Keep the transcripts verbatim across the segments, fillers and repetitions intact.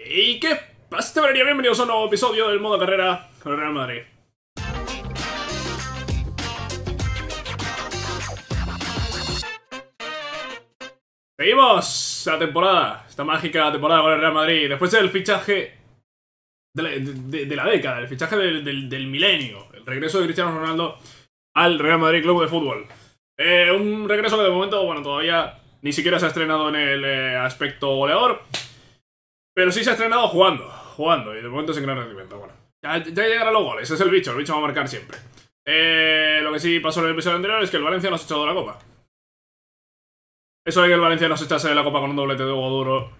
¿Y qué pasa, chavalería? Bienvenidos a un nuevo episodio del modo carrera con el Real Madrid. Seguimos la temporada, esta mágica temporada con el Real Madrid. Después del fichaje de la, de, de la década, el fichaje del, del, del milenio, el regreso de Cristiano Ronaldo al Real Madrid Club de Fútbol. Eh, un regreso que de momento, bueno, todavía ni siquiera se ha estrenado en el eh, aspecto goleador. Pero sí se ha estrenado jugando, jugando, y de momento sin gran rendimiento. Bueno, ya, ya llegarán los goles, es el bicho, el bicho va a marcar siempre. Eh, lo que sí pasó en el episodio anterior es que el Valencia nos ha echado de la copa. Eso de que el Valencia nos echase de la copa con un doblete de Hugo Duro,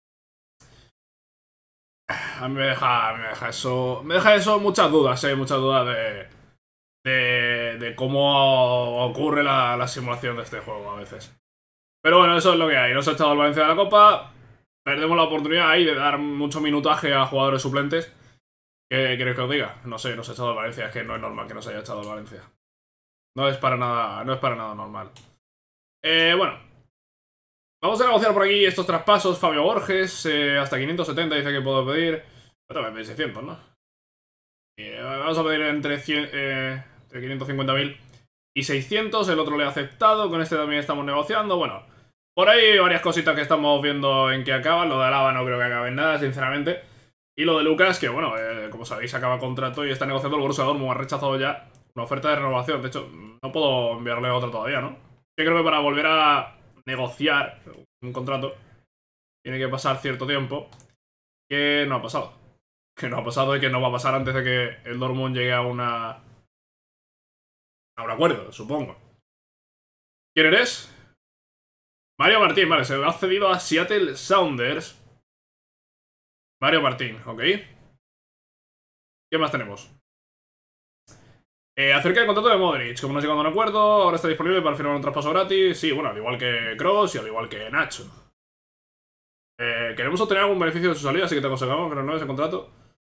a mí me deja, me deja eso, me deja eso muchas dudas, eh, muchas dudas de, de, de cómo ocurre la, la simulación de este juego a veces. Pero bueno, eso es lo que hay, nos ha echado el Valencia de la copa. Perdemos la oportunidad ahí de dar mucho minutaje a jugadores suplentes. ¿Qué queréis que os diga? No sé, nos ha echado el Valencia, es que no es normal que nos haya echado el Valencia. No es para nada, no es para nada normal. Eh, bueno. Vamos a negociar por aquí estos traspasos. Fabio Borges, eh, hasta quinientos setenta dice que puedo pedir. Pero también pedí seiscientos, ¿no? Eh, vamos a pedir entre, cien, eh, entre quinientos cincuenta mil y seiscientos. El otro le ha aceptado, con este también estamos negociando. Bueno, por ahí varias cositas que estamos viendo en que acaban. Lo de Alaba no creo que acabe en nada, sinceramente. Y lo de Lucas, que bueno, eh, como sabéis, acaba contrato y está negociando el Borussia Dortmund. Ha rechazado ya una oferta de renovación. De hecho, no puedo enviarle otra todavía, ¿no? Yo creo que para volver a negociar un contrato tiene que pasar cierto tiempo, que no ha pasado. Que no ha pasado y que no va a pasar antes de que el Dortmund llegue a una... a un acuerdo, supongo. ¿Quién eres? Mario Martín, vale, se ha cedido a Seattle Sounders. Mario Martín, ok. ¿Qué más tenemos? Eh, acerca del contrato de Modric, como no ha llegado a un acuerdo, ahora está disponible para firmar un traspaso gratis. Sí, bueno, al igual que Kroos y al igual que Nacho. Eh, queremos obtener algún beneficio de su salida, así que te aconsejamos que renueves ese contrato.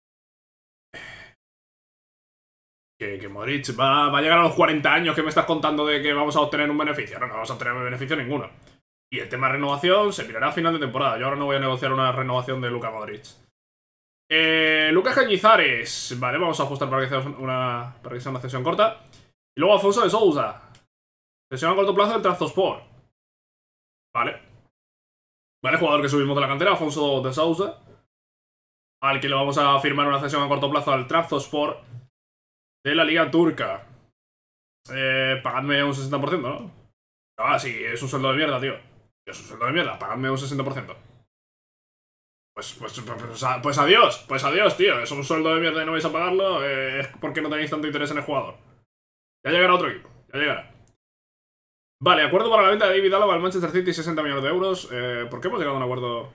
Que, que Modric va, va a llegar a los cuarenta años que me estás contando de que vamos a obtener un beneficio. No, no vamos a obtener beneficio ninguno. Y el tema de renovación se mirará a final de temporada. Yo ahora no voy a negociar una renovación de Luka Modric. Eh, Lucas Cañizares. Vale, vamos a ajustar para que sea una, para que sea una cesión corta. Y luego Afonso de Sousa. Cesión a corto plazo del Trabzonspor. Vale. Vale, jugador que subimos de la cantera, Afonso de Sousa. Al que le vamos a firmar una cesión a corto plazo al Trabzonspor de la Liga Turca. Eh, pagadme un sesenta por ciento, ¿no? Ah, sí, es un sueldo de mierda, tío. Es un sueldo de mierda, pagadme un sesenta por ciento. Pues, pues, pues, pues adiós, pues adiós, tío. Es un sueldo de mierda y no vais a pagarlo. Eh, es porque no tenéis tanto interés en el jugador. Ya llegará otro equipo, ya llegará. Vale, acuerdo para la venta de David Alaba al Manchester City, sesenta millones de euros. Eh, ¿Por qué hemos llegado a un acuerdo?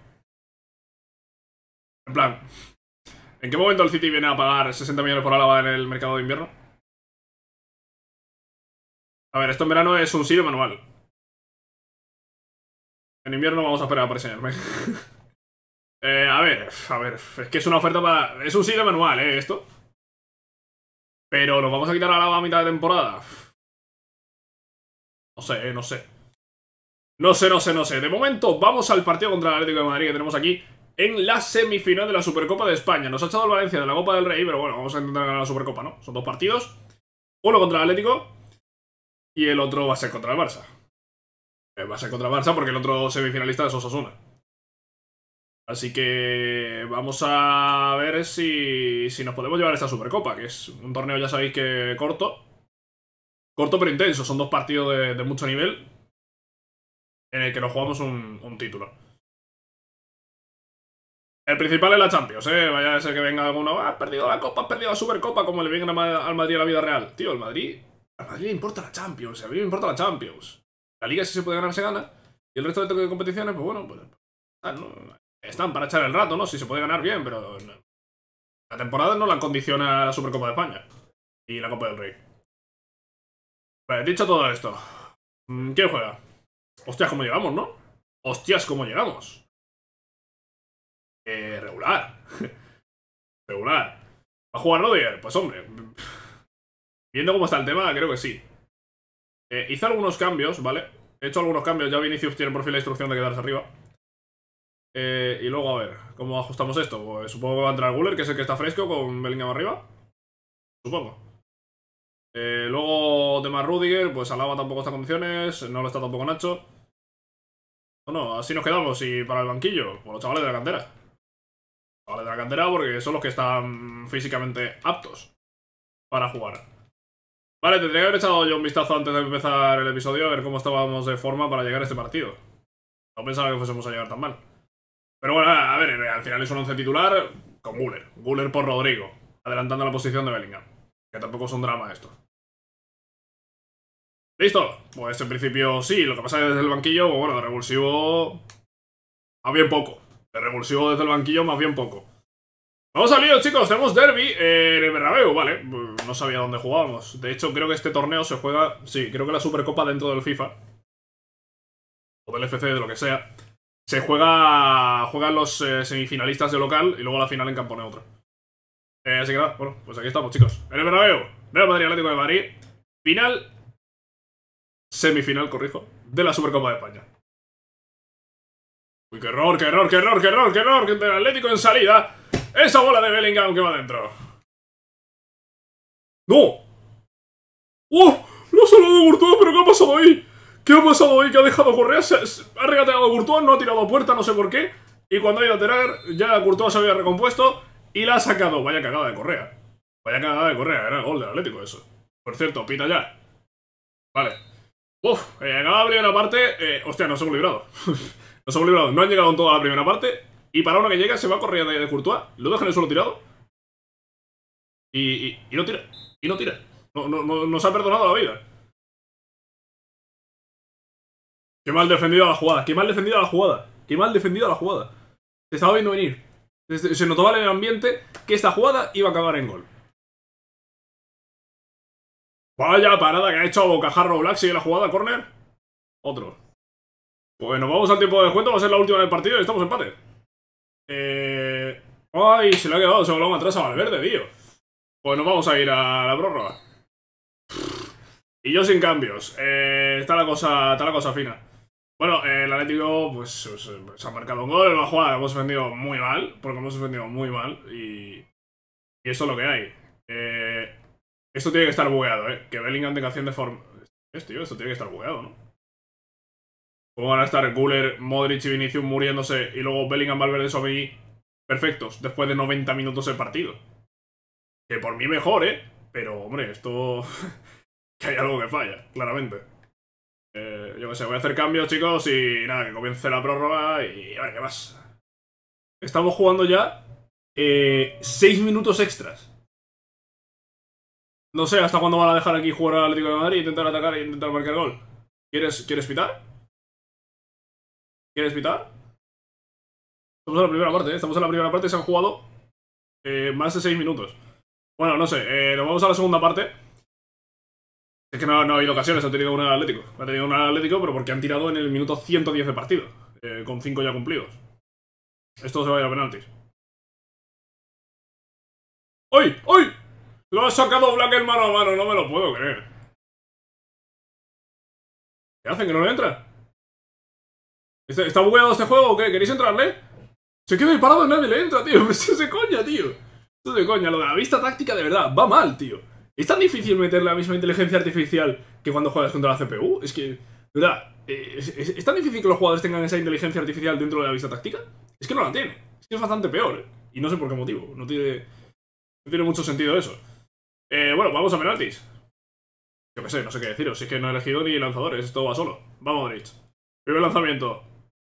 En plan, ¿en qué momento el City viene a pagar sesenta millones por Alaba en el mercado de invierno? A ver, esto en verano es un sí de manual. En invierno vamos a esperar para enseñarme. Eh, a ver, a ver, es que es una oferta para... Es un sí de manual, ¿eh? Esto. Pero nos vamos a quitar a la mitad de temporada. No sé, eh, no sé. No sé, no sé, no sé. De momento, vamos al partido contra el Atlético de Madrid que tenemos aquí en la semifinal de la Supercopa de España. Nos ha echado el Valencia de la Copa del Rey, pero bueno, vamos a intentar ganar la Supercopa, ¿no? Son dos partidos. Uno contra el Atlético y el otro va a ser contra el Barça. Eh, va a ser contra el Barça porque el otro semifinalista es Osasuna. Así que vamos a ver si, si nos podemos llevar esta Supercopa, que es un torneo, ya sabéis que corto. Corto pero intenso, son dos partidos de, de mucho nivel en el que nos jugamos un, un título. El principal es la Champions, eh. Vaya a ser que venga alguno, ah, has perdido la Copa, has perdido la Supercopa, como le viene al Madrid a la vida real. Tío, el Madrid, al Madrid le importa la Champions, a mí me importa la Champions. La Liga si se puede ganar, se gana. Y el resto de competiciones, pues bueno, pues... Ah, no, están para echar el rato, ¿no? Si se puede ganar bien, pero... No. La temporada no la condiciona la Supercopa de España. Y la Copa del Rey. Vale, dicho todo esto. ¿Quién juega? Hostias, cómo llegamos, ¿no? Hostias, cómo llegamos. Eh, regular. Regular. ¿Va a jugar Rodiger? Pues hombre. Viendo cómo está el tema, creo que sí. Eh, hice algunos cambios, ¿vale? He hecho algunos cambios. Ya Vinicius tiene por fin la instrucción de quedarse arriba. Eh, y luego, a ver, ¿cómo ajustamos esto? Pues supongo que va a entrar Guller, que es el que está fresco, con Bellingham arriba. Supongo. Eh, luego, tema Rudiger, pues Alaba tampoco está en condiciones, no lo está tampoco Nacho. Bueno, así nos quedamos. Y para el banquillo, pues los chavales de la cantera. Los chavales de la cantera porque son los que están físicamente aptos para jugar. Vale, tendría que haber echado yo un vistazo antes de empezar el episodio a ver cómo estábamos de forma para llegar a este partido. No pensaba que fuésemos a llegar tan mal. Pero bueno, a ver, al final es un once titular con Guller. Guller por Rodrigo, adelantando la posición de Bellingham. Que tampoco es un drama esto. ¿Listo? Pues en principio sí, lo que pasa es que desde el banquillo, pues bueno, de revulsivo... más bien poco. De revulsivo desde el banquillo, más bien poco. Vamos al lío, chicos, tenemos derby eh, en el Bernabéu, vale. No sabía dónde jugábamos. De hecho, creo que este torneo se juega... Sí, creo que la Supercopa dentro del FIFA. O del F C, de lo que sea. Se juega... Juegan los eh, semifinalistas de local y luego la final en campo neutro. Eh, así que nada, bueno, pues aquí estamos, chicos. En el Bernabéu, Real Madrid Atlético de Madrid. Final... Semifinal, corrijo, de la Supercopa de España. Uy, qué error, qué error, qué error, qué error, qué error. Que del Atlético en salida. Esa bola de Bellingham que va adentro. ¡No! ¡Oh! ¡Lo ha salvado Courtois! ¿Pero qué ha pasado ahí? ¿Qué ha pasado ahí? Que ha dejado correr. Se, se, ha regateado a Courtois, no ha tirado a puerta, no sé por qué. Y cuando ha ido a tirar, ya Courtois se había recompuesto y la ha sacado. Vaya cagada de Correa. Vaya cagada de Correa. Era el gol del Atlético eso. Por cierto, pita ya. Vale. Uf, eh, acaba la primera parte. Eh, hostia, nos hemos librado. Nos hemos librado. No han llegado en toda la primera parte. Y para uno que llega, se va a correr de, de Courtois. Lo dejan en el suelo tirado. Y, y, y no tira. Y no tira. No, no, no, nos ha perdonado la vida. Qué mal defendido la jugada. Qué mal defendida la jugada. Qué mal defendida la jugada. Se estaba viendo venir. Se notaba en el ambiente que esta jugada iba a acabar en gol. Vaya parada que ha hecho Bocajarro Black. Sigue la jugada, córner. Otro. Bueno, vamos al tiempo de descuento. Va a ser la última del partido y estamos en empate. Eh... Ay, se le ha quedado. Se ha volado atrás a Valverde, tío. Pues nos vamos a ir a la prórroga. Y yo sin cambios. Eh, está la cosa, está la cosa fina. Bueno, eh, el Atlético, pues, se, se ha marcado un gol en la jugada. Hemos defendido muy mal. Porque hemos defendido muy mal. Y, y eso es lo que hay. Eh... Esto tiene que estar bugueado, eh. Que Bellingham tenga acción de forma... Esto, tío, esto tiene que estar bugueado, ¿no? ¿Cómo van a estar Guller, Modric y Vinicius muriéndose y luego Bellingham, Valverde, Tchouaméni perfectos después de noventa minutos de partido? Que por mí mejor, ¿eh? Pero, hombre, esto... que hay algo que falla, claramente. Eh, yo qué sé, voy a hacer cambios, chicos, y nada, que comience la prórroga y a ver, ¿qué más? Estamos jugando ya eh, seis minutos extras. No sé hasta cuándo van a dejar aquí jugar al Atlético de Madrid, intentar atacar e intentar marcar gol. ¿Quieres, ¿Quieres pitar? ¿Quieres pitar? Estamos en la primera parte, ¿eh? Estamos en la primera parte y se han jugado eh, más de seis minutos. Bueno, no sé, eh, nos vamos a la segunda parte. Es que no, no ha habido ocasiones, han tenido un Atlético. Han tenido un Atlético, pero porque han tirado en el minuto ciento diez de partido. Eh, con cinco ya cumplidos. Esto se va a ir a penaltis. ¡Ay! ¡Ay! Lo ha sacado Black en mano a mano, no me lo puedo creer. ¿Qué hacen? ¿Que no le entra? ¿Está, ¿Está bugueado este juego o qué? ¿Queréis entrarle? Se queda ahí parado y nadie le entra, tío. Esto es de coña, tío. Esto es de coña. Lo de la vista táctica de verdad va mal, tío. Es tan difícil meter la misma inteligencia artificial que cuando juegas contra la C P U. Es que, de verdad, es, es, es tan difícil que los jugadores tengan esa inteligencia artificial dentro de la vista táctica. Es que no la tiene. Es que es bastante peor, ¿eh? Y no sé por qué motivo. No tiene, no tiene mucho sentido eso. Eh, bueno, vamos a penaltis. Yo qué sé, no sé qué deciros. Si es que no he elegido ni lanzadores, esto va solo. Vamos, Modric. Primer lanzamiento.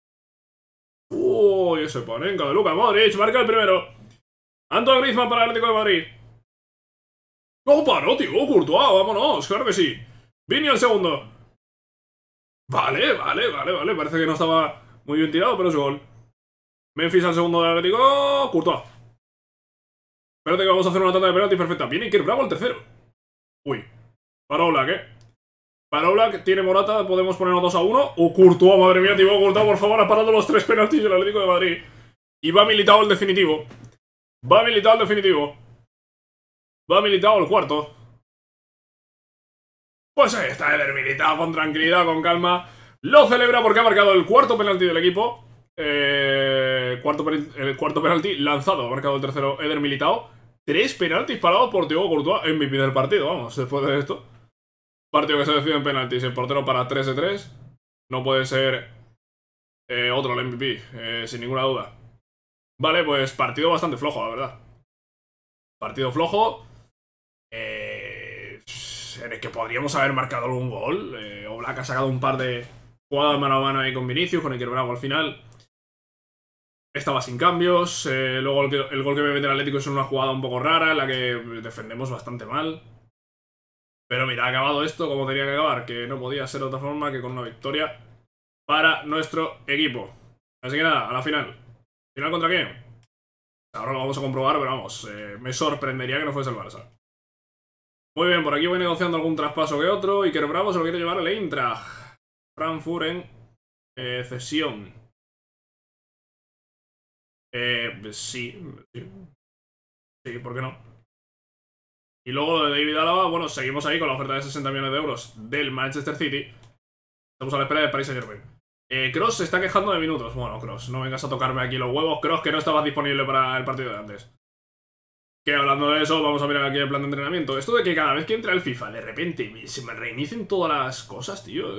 Uy, ese panenca de Luka Modric. Marca el primero. Antoine Griezmann para el Atlético de Madrid. ¡No paró, tío! ¡Courtois! ¡Vámonos! ¡Claro que sí! Vini al segundo. Vale, vale, vale, vale. Parece que no estaba muy bien tirado, pero es gol. Memphis al segundo del Atlético. Courtois. Espérate que vamos a hacer una tanda de penalti perfecta. Viene Iker Bravo al tercero. Uy. Para Oblak, ¿eh? Para Oblak, tiene Morata, podemos ponernos dos a uno. ¡Oh, Courtois! Madre mía, Thibaut Courtois, por favor, ha parado los tres penaltis del Atlético de Madrid. Y va habilitado el definitivo. Va habilitado el definitivo. Va habilitado el cuarto. Pues ahí está el habilitado con tranquilidad, con calma. Lo celebra porque ha marcado el cuarto penalti del equipo. Eh, cuarto, el cuarto penalti lanzado. Ha marcado el tercero Eder Militao. Tres penaltis parados por Thibaut Courtois. M V P del partido, vamos, después de esto. Partido que se decide en penaltis. El portero para tres de tres. No puede ser eh, otro el M V P, eh, sin ninguna duda. Vale, pues partido bastante flojo, la verdad. Partido flojo. Eh, en el que podríamos haber marcado algún gol. Eh, Oblak ha sacado un par de jugadas mano a mano ahí con Vinicius, con Iker Bravo al final. Estaba sin cambios. Eh, luego el, el gol que me mete el Atlético es una jugada un poco rara, en la que defendemos bastante mal. Pero mira, ha acabado esto como tenía que acabar, que no podía ser de otra forma que con una victoria para nuestro equipo. Así que nada, a la final. ¿Final contra quién? Ahora lo vamos a comprobar, pero vamos, eh, me sorprendería que no fuese el Barça. Muy bien, por aquí voy negociando algún traspaso que otro. Y que Bravo se lo quiere llevar al Eintracht Frankfurt en eh, cesión. Eh, sí, sí. Sí, ¿por qué no? Y luego lo de David Alaba, bueno, seguimos ahí con la oferta de sesenta millones de euros del Manchester City. Estamos a la espera del Paris Saint-Germain. Eh, Kroos se está quejando de minutos. Bueno, Kroos, no vengas a tocarme aquí los huevos. Kroos, que no estabas disponible para el partido de antes. Que hablando de eso, vamos a mirar aquí el plan de entrenamiento. Esto de que cada vez que entra el FIFA, de repente se me reinicien todas las cosas, tío.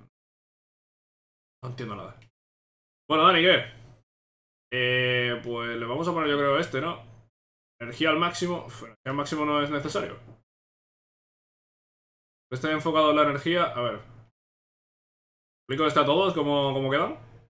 No entiendo nada. Bueno, Dani, ¿qué? Eh, pues le vamos a poner yo creo este, ¿no? Energía al máximo. Uf, energía al máximo no es necesario. Está enfocado en la energía. A ver. ¿Explico esto a todos? ¿Cómo, cómo quedan?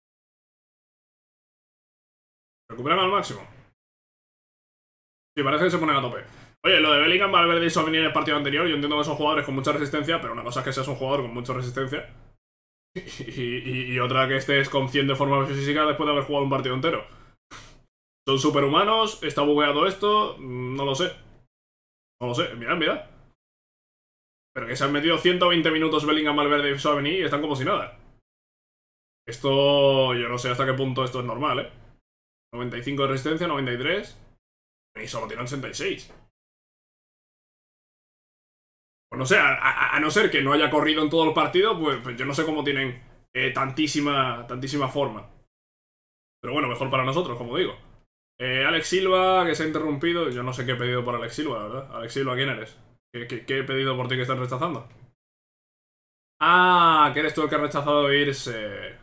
¿Recuperan al máximo? Sí, parece que se ponen a tope. Oye, lo de Bellingham, Valverde y Tchouaméni en el partido anterior, yo entiendo que son jugadores con mucha resistencia, pero una cosa es que seas un jugador con mucha resistencia y, y, y otra que estés con cien de forma física después de haber jugado un partido entero. Son superhumanos, está bugueado esto, no lo sé. No lo sé, mirad, mirad. Pero que se han metido ciento veinte minutos Bellingham, Valverde y Tchouaméni y están como si nada. Esto, yo no sé hasta qué punto esto es normal, ¿eh? noventa y cinco de resistencia, noventa y tres. Y solo tiene ochenta y seis. Pues no sé, a, a, a no ser que no haya corrido en todo el partido, pues, pues yo no sé cómo tienen eh, tantísima, tantísima forma. Pero bueno, mejor para nosotros, como digo. Eh, Alex Silva, que se ha interrumpido. Yo no sé qué he pedido por Alex Silva, la verdad. Alex Silva, ¿quién eres? ¿Qué, qué, qué he pedido por ti que estás rechazando? Ah, que eres tú el que ha rechazado irse.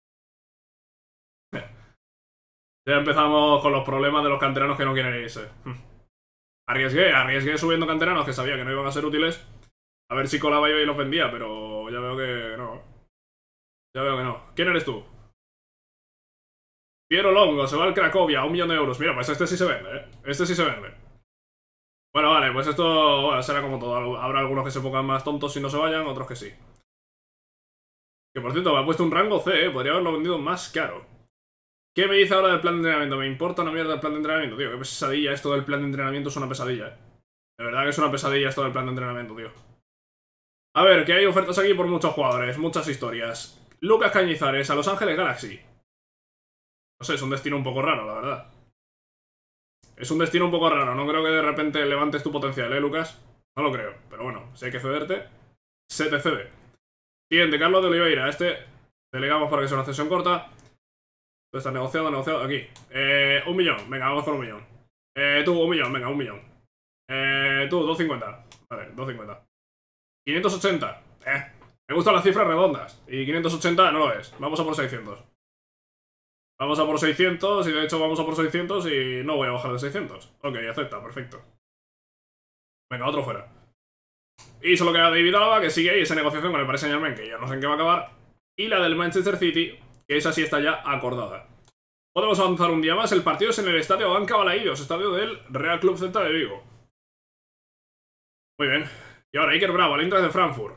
Ya empezamos con los problemas de los canteranos que no quieren irse. Arriesgué, arriesgué subiendo canteranos que sabía que no iban a ser útiles. A ver si colaba yo y los vendía, pero ya veo que no. Ya veo que no. ¿Quién eres tú? Piero Longo, se va al Cracovia a un millón de euros. Mira, pues este sí se vende, ¿eh? Este sí se vende. Bueno, vale, pues esto bueno, será como todo. Habrá algunos que se pongan más tontos si no se vayan, otros que sí. Que por cierto, me ha puesto un rango C, ¿eh? Podría haberlo vendido más caro. ¿Qué me dice ahora del plan de entrenamiento? Me importa una mierda el plan de entrenamiento, tío. Qué pesadilla esto del plan de entrenamiento, es una pesadilla, ¿eh? De verdad que es una pesadilla esto del plan de entrenamiento, tío. A ver, que hay ofertas aquí por muchos jugadores, muchas historias. Lucas Cañizares, a Los Ángeles Galaxy. No sé, es un destino un poco raro, la verdad. Es un destino un poco raro, no creo que de repente levantes tu potencial, ¿eh, Lucas? No lo creo, pero bueno, si hay que cederte, se te cede. Siguiente, Carlos de Oliveira, este delegamos para que sea una cesión corta. Tú estás negociando, negociando, aquí. Eh, un millón, venga, vamos con un millón. Eh, tú, un millón, venga, un millón. Eh, tú, doscientos cincuenta. Vale, doscientos cincuenta. quinientos ochenta. Eh, me gustan las cifras redondas. Y quinientos ochenta no lo es. Vamos a por seiscientos. Vamos a por seiscientos, y de hecho vamos a por seiscientos y no voy a bajar de seiscientos. Ok, acepta, perfecto. Venga, otro fuera. Y solo queda David Alaba, que sigue ahí esa negociación con el Paris Saint-Germain, que ya no sé en qué va a acabar. Y la del Manchester City, que esa sí está ya acordada. Podemos avanzar un día más. El partido es en el estadio Banca Balaídos, estadio del Real Club Celta de Vigo. Muy bien. Y ahora Iker Bravo, al Eintracht de Frankfurt.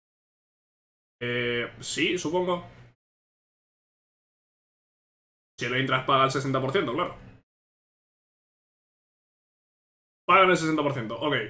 Eh, sí, supongo. Si el Eintracht paga el sesenta por ciento, claro. Pagan el sesenta por ciento, ok.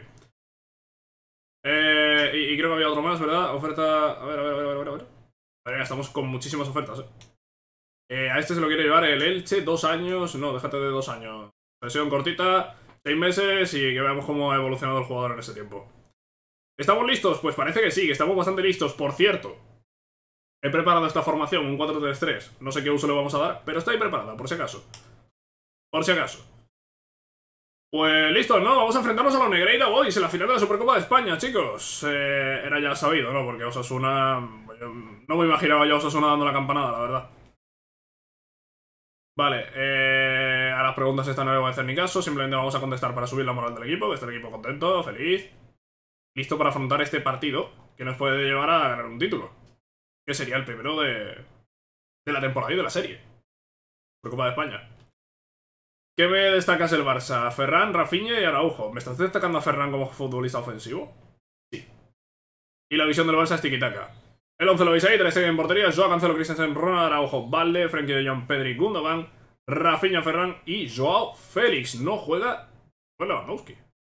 Eh, y, y creo que había otro más, ¿verdad? Oferta... A ver, a ver, a ver, a ver, a ver. Vale, ya estamos con muchísimas ofertas, eh. eh. A este se lo quiere llevar el Elche, dos años... No, déjate de dos años. Sesión cortita, seis meses y que veamos cómo ha evolucionado el jugador en ese tiempo. ¿Estamos listos? Pues parece que sí, que estamos bastante listos. Por cierto, He preparado esta formación, un cuatro tres tres. No sé qué uso le vamos a dar, pero está ahí preparada, por si acaso. Por si acaso. Pues listo, ¿no? Vamos a enfrentarnos a los Negreira Boys en la final de la Supercopa de España, chicos. Eh, era ya sabido, ¿no? Porque Osasuna... No me imaginaba ya Osasuna dando la campanada, la verdad. Vale, eh, a las preguntas esta no le voy a hacer ni caso. Simplemente vamos a contestar para subir la moral del equipo. Que esté el equipo contento, feliz. Listo para afrontar este partido que nos puede llevar a ganar un título. Que sería el primero de, de la temporada y de la serie. Supercopa de España. ¿Qué me destacas el Barça? Ferran, Rafinha y Araujo. ¿Me estás destacando a Ferran como futbolista ofensivo? Sí. Y la visión del Barça es tiki-taka. El once lo veis ahí, Ter Stegen en portería, Joao Cancelo, Christensen, Ronald Araujo, Valde, Frenkie de Jong, Pedri, Gundogan, Rafinha, Ferran y Joao Félix. No juega... Fue Lewandowski.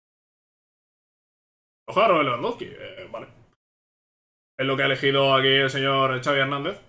No juega Robert Lewandowski. Eh, vale. Es lo que ha elegido aquí el señor Xavi Hernández.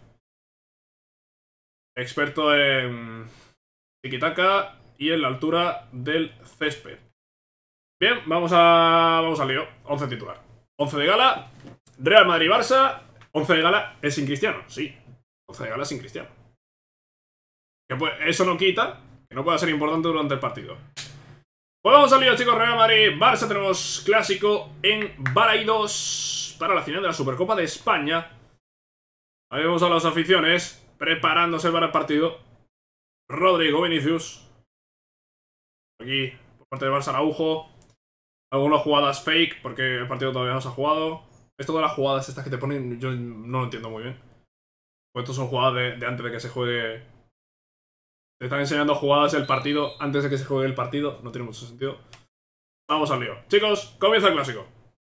Experto en tiki-taka y en la altura del césped. Bien, vamos a... Vamos al lío. once titular. once de gala. Real Madrid-Barça. once de gala es sin Cristiano, sí. once de gala sin Cristiano. Que pues, eso no quita que no pueda ser importante durante el partido. Pues vamos al lío, chicos. Real Madrid-Barça. Tenemos clásico en Balaidos para la final de la Supercopa de España. Ahí vemos a las aficiones preparándose para el partido. Rodrigo, Vinicius. Aquí, por parte de Barça, Araujo. Algunas jugadas fake, porque el partido todavía no se ha jugado. Esto de las jugadas estas que te ponen, yo no lo entiendo muy bien. Pues estos son jugadas de, de antes de que se juegue. Te están enseñando jugadas del partido antes de que se juegue el partido. No tiene mucho sentido. Vamos al lío. Chicos, comienza el clásico.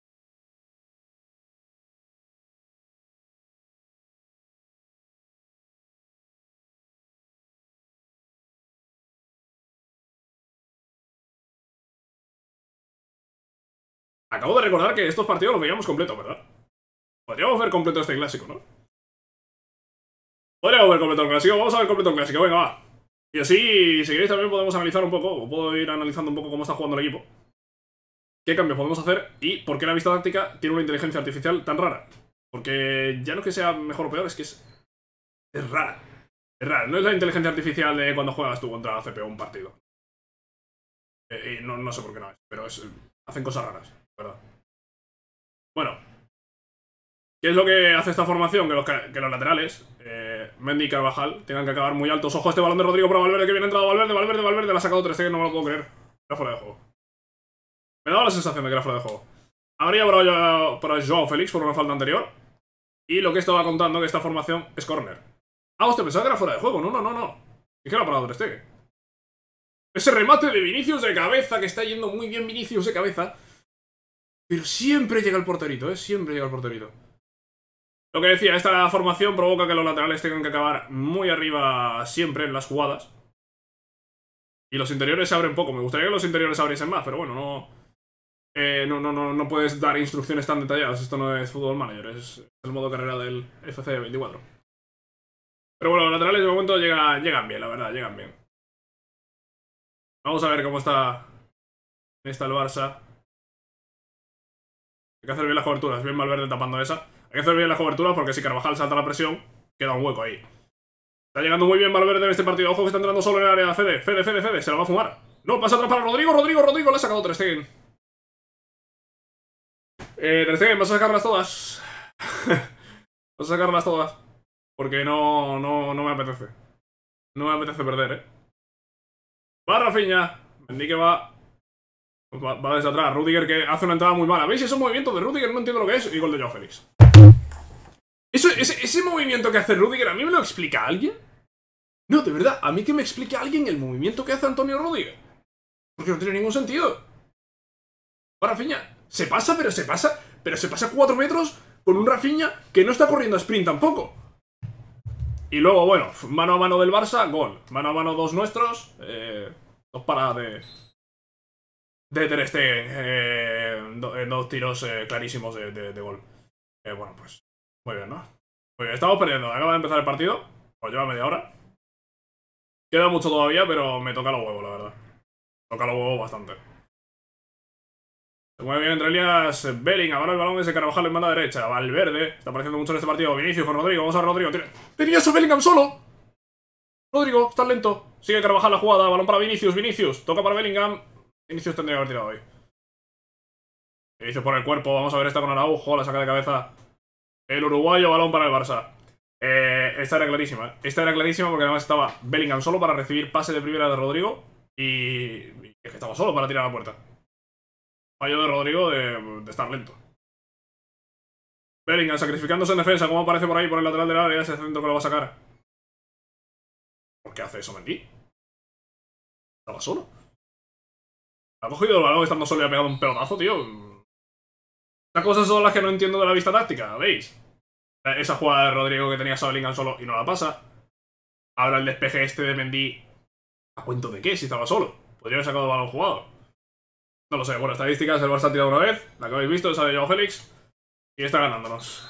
Acabo de recordar que estos partidos los veíamos completos, ¿verdad? Podríamos ver completo este clásico, ¿no? Podríamos ver completo el clásico. Vamos a ver completo el clásico. Venga, va. Y así, si queréis, también podemos analizar un poco. O puedo ir analizando un poco cómo está jugando el equipo. Qué cambios podemos hacer y por qué la vista táctica tiene una inteligencia artificial tan rara. Porque ya no es que sea mejor o peor, es que es... Es rara. Es rara. No es la inteligencia artificial de cuando juegas tú contra la C P U un partido. Eh, y no, no sé por qué no es, pero es, hacen cosas raras, ¿verdad? Bueno. ¿Qué es lo que hace esta formación? Que los, que los laterales, eh, Mendy y Carvajal, tengan que acabar muy altos. Ojo a este balón de Rodrigo para Valverde, que viene entrado Valverde, Valverde, Valverde, la ha sacado Ter Stegen, no me lo puedo creer. Era fuera de juego. Me daba la sensación de que era fuera de juego. Habría para, para Joao Félix por una falta anterior. Y lo que estaba contando, que esta formación es córner. Ah, hostia, pensaba que era fuera de juego. No, no, no, no. ¿Y qué era para Ter Stegen? Ese remate de Vinicius de cabeza, que está yendo muy bien Vinicius de cabeza. Pero siempre llega el porterito, ¿eh? Siempre llega el porterito. Lo que decía, esta formación provoca que los laterales tengan que acabar muy arriba siempre en las jugadas. Y los interiores se abren poco. Me gustaría que los interiores se abriesen más, pero bueno, no... Eh, no, no, no, no puedes dar instrucciones tan detalladas. Esto no es Football Manager, es el modo carrera del F C veinticuatro. Pero bueno, los laterales de momento llegan, llegan bien, la verdad, llegan bien. Vamos a ver cómo está... está el Barça. Hay que hacer bien las coberturas. Bien Valverde tapando esa. Hay que hacer bien las coberturas porque si Carvajal salta la presión, queda un hueco ahí. Está llegando muy bien Valverde en este partido. Ojo que está entrando solo en el área. Fede, Fede, Fede, Fede. Se la va a fumar. No, pasa atrás para Rodrigo, Rodrigo, Rodrigo. Le ha sacado Ter Stegen. Eh, Ter Stegen, vas a sacarlas todas. Vas a sacarlas todas. Porque no, no, no me apetece. No me apetece perder, eh. Va Rafinha. Mendy que va... Va, va desde atrás. Rudiger que hace una entrada muy mala. ¿Veis esos movimientos de Rudiger? No entiendo lo que es. Y gol de Joao Félix. Eso, ese, ese movimiento que hace Rudiger, ¿a mí me lo explica alguien? No, de verdad, a mí que me explique alguien el movimiento que hace Antonio Rudiger. Porque no tiene ningún sentido. Va Rafinha. Se pasa, pero se pasa. Pero se pasa cuatro metros con un Rafinha que no está corriendo a sprint tampoco. Y luego, bueno, mano a mano del Barça, gol. Mano a mano dos nuestros. Eh, dos paradas de... De Ter Stegen. Eh, do, dos tiros eh, clarísimos de, de, de gol. Eh, bueno, pues... Muy bien, ¿no? Muy bien, estamos perdiendo. Acaba de empezar el partido. Pues lleva media hora. Queda mucho todavía, pero me toca los huevos, la verdad. Me toca los huevos bastante. Se mueve bien entre líneas Bellingham. Ahora el balón es de Carvajal en banda derecha. Valverde. Está apareciendo mucho en este partido. Vinicius con Rodrigo. Vamos a ver Rodrigo. Tiene... ¡Tenías a Bellingham solo! Rodrigo, estás lento. Sigue Carvajal la jugada. Balón para Vinicius. Vinicius. Toca para Bellingham. Vinicius tendría que haber tirado hoy. Vinicius por el cuerpo. Vamos a ver esta con Araujo. La saca de cabeza el uruguayo. Balón para el Barça. Eh, esta era clarísima. Esta era clarísima porque además estaba Bellingham solo para recibir pase de primera de Rodrigo. Y, y es que estaba solo para tirar a la puerta. Fallo de Rodrigo de, de estar lento. Bellingham sacrificándose en defensa. Como aparece por ahí por el lateral del área. Ese centro que lo va a sacar. ¿Por qué hace eso Mendy? Estaba solo. Ha cogido el balón estando solo y ha pegado un pelotazo, tío. Estas cosas son las que no entiendo de la vista táctica, ¿veis? Esa jugada de Rodrigo que tenía a Bellingham solo y no la pasa. Ahora el despeje este de Mendy. ¿A cuento de qué? Si estaba solo. Podría haber sacado el balón jugado. No lo sé. Bueno, estadísticas. El Barça ha tirado una vez. La que habéis visto, esa de Joao Félix. Y está ganándonos.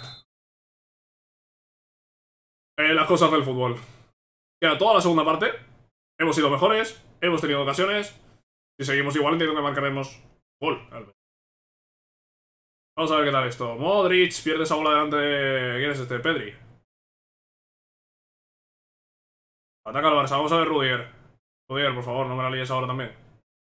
Eh, las cosas del fútbol. Queda toda la segunda parte. Hemos sido mejores. Hemos tenido ocasiones. Si seguimos igual, entiendo que marcaremos gol. Vamos a ver qué tal esto. Modric pierde esa bola delante de... ¿Quién es este? Pedri. Ataca al Barça. Vamos a ver Rudiger. Rudiger, por favor, no me la líes ahora también.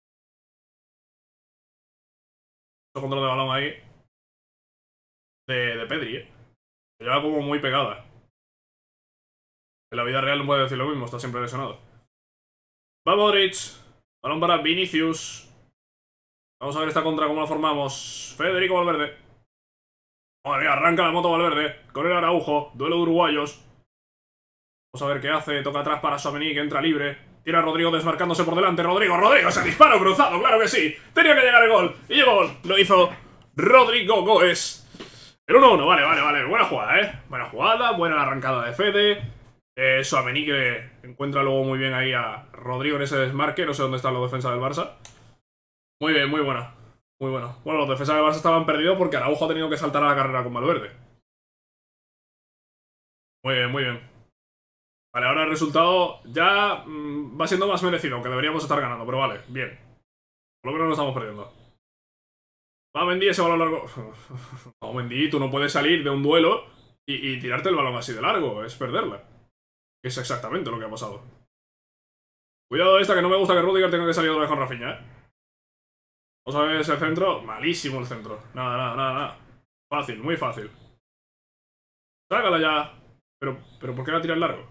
Control de balón ahí. De, de Pedri, eh. Se lleva como muy pegada. En la vida real no puede decir lo mismo. Está siempre lesionado. Va Modric. Balón para Vinicius. Vamos a ver esta contra cómo la formamos. Federico Valverde. Madre mía, arranca la moto Valverde. Con el Araujo. Duelo de uruguayos. Vamos a ver qué hace. Toca atrás para Tchouaméni, que entra libre. Tira a Rodrigo desmarcándose por delante. Rodrigo, Rodrigo, ese disparo cruzado, claro que sí. Tenía que llegar el gol. Y llegó gol. Lo hizo Rodrigo Goes. El uno uno, vale, vale, vale. Buena jugada, eh. Buena jugada, buena arrancada de Fede. Eh, Tchouaméni que encuentra luego muy bien ahí a Rodrigo en ese desmarque. No sé dónde está la defensa del Barça. Muy bien, muy buena. Muy bueno. Bueno, los defensas del Barça estaban perdidos porque Araujo ha tenido que saltar a la carrera con Valverde. Muy bien, muy bien. Vale, ahora el resultado ya mmm, va siendo más merecido, aunque deberíamos estar ganando, pero vale, bien. Por lo menos no estamos perdiendo. Va Mendy, ese balón largo. No, Mendy, tú no puedes salir de un duelo y, y tirarte el balón así de largo, es perderla. Es exactamente lo que ha pasado. Cuidado esta, que no me gusta que Rudiger tenga que salir otra vez con Rafinha, eh. Vamos a ver ese centro. Malísimo el centro. Nada, nada, nada, nada. Fácil, muy fácil. Sácala ya. Pero, pero ¿por qué la tiras largo?